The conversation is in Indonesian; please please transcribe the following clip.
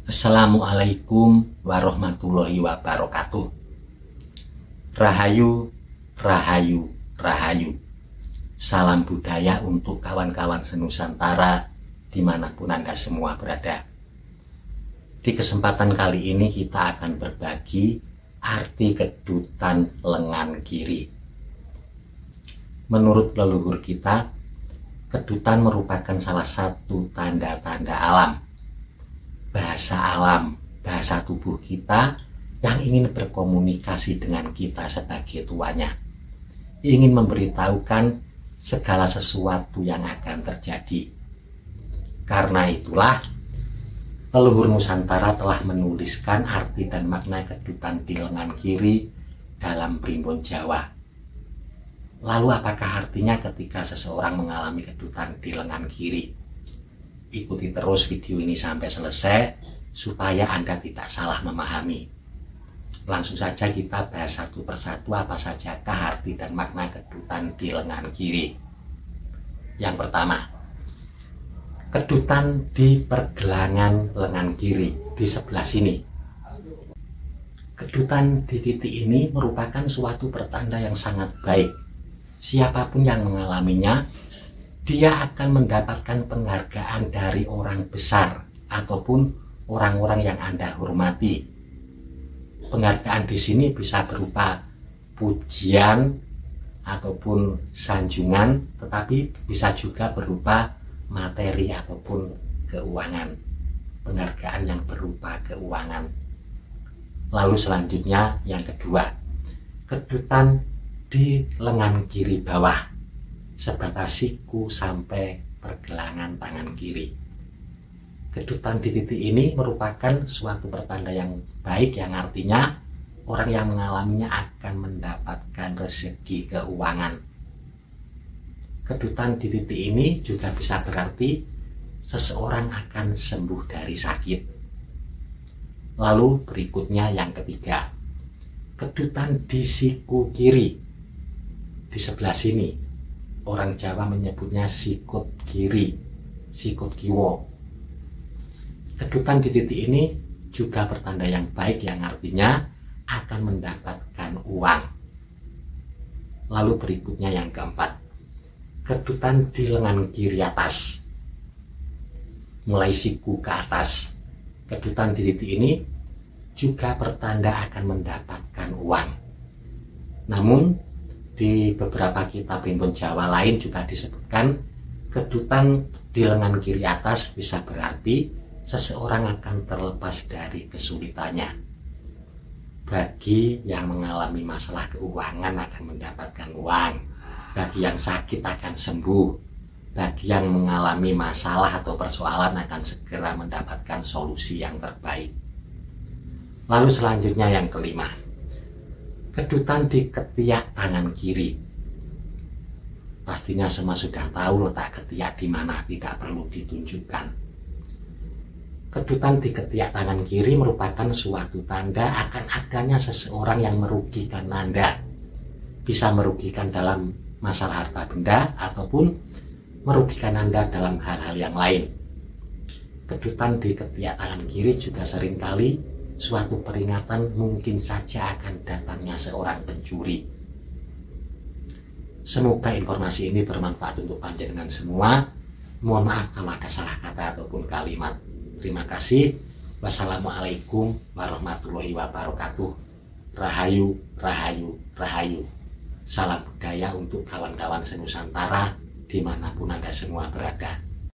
Assalamualaikum warahmatullahi wabarakatuh. Rahayu, rahayu, rahayu. Salam budaya untuk kawan-kawan senusantara dimanapun Anda semua berada. Di kesempatan kali ini kita akan berbagi arti kedutan lengan kiri. Menurut leluhur kita, kedutan merupakan salah satu tanda-tanda alam, bahasa tubuh kita yang ingin berkomunikasi dengan kita sebagai tuanya, ingin memberitahukan segala sesuatu yang akan terjadi. Karena itulah leluhur Nusantara telah menuliskan arti dan makna kedutan di lengan kiri dalam Primbon Jawa. Lalu apakah artinya ketika seseorang mengalami kedutan di lengan kiri? Ikuti terus video ini sampai selesai supaya Anda tidak salah memahami. Langsung saja kita bahas satu persatu apa sajakah arti dan makna kedutan di lengan kiri. Yang pertama, kedutan di pergelangan lengan kiri di sebelah sini. Kedutan di titik ini merupakan suatu pertanda yang sangat baik. Siapapun yang mengalaminya, dia akan mendapatkan penghargaan dari orang besar ataupun orang-orang yang Anda hormati. Penghargaan di sini bisa berupa pujian ataupun sanjungan, tetapi bisa juga berupa materi ataupun keuangan. Penghargaan yang berupa keuangan. Lalu selanjutnya yang kedua, kedutan di lengan kiri bawah, sebatas siku sampai pergelangan tangan kiri. Kedutan di titik ini merupakan suatu pertanda yang baik, yang artinya orang yang mengalaminya akan mendapatkan rezeki keuangan. Kedutan di titik ini juga bisa berarti seseorang akan sembuh dari sakit. Lalu berikutnya yang ketiga, kedutan di siku kiri di sebelah sini. Orang Jawa menyebutnya sikut kiri, sikut kiwo. Kedutan di titik ini juga pertanda yang baik, yang artinya akan mendapatkan uang. Lalu berikutnya yang keempat, kedutan di lengan kiri atas, mulai siku ke atas. Kedutan di titik ini juga pertanda akan mendapatkan uang. Namun di beberapa kitab Primbon Jawa lain juga disebutkan kedutan di lengan kiri atas bisa berarti seseorang akan terlepas dari kesulitannya. Bagi yang mengalami masalah keuangan akan mendapatkan uang, bagi yang sakit akan sembuh, bagi yang mengalami masalah atau persoalan akan segera mendapatkan solusi yang terbaik. Lalu selanjutnya yang kelima, kedutan di ketiak tangan kiri. Pastinya semua sudah tahu letak ketiak di mana, tidak perlu ditunjukkan. Kedutan di ketiak tangan kiri merupakan suatu tanda akan adanya seseorang yang merugikan Anda. Bisa merugikan dalam masalah harta benda ataupun merugikan Anda dalam hal-hal yang lain. Kedutan di ketiak tangan kiri juga seringkali suatu peringatan mungkin saja akan datangnya seorang pencuri. Semoga informasi ini bermanfaat untuk panjenengan semua. Mohon maaf kalau ada salah kata ataupun kalimat. Terima kasih. Wassalamualaikum warahmatullahi wabarakatuh. Rahayu, rahayu, rahayu. Salam budaya untuk kawan-kawan senusantara dimanapun Anda semua berada.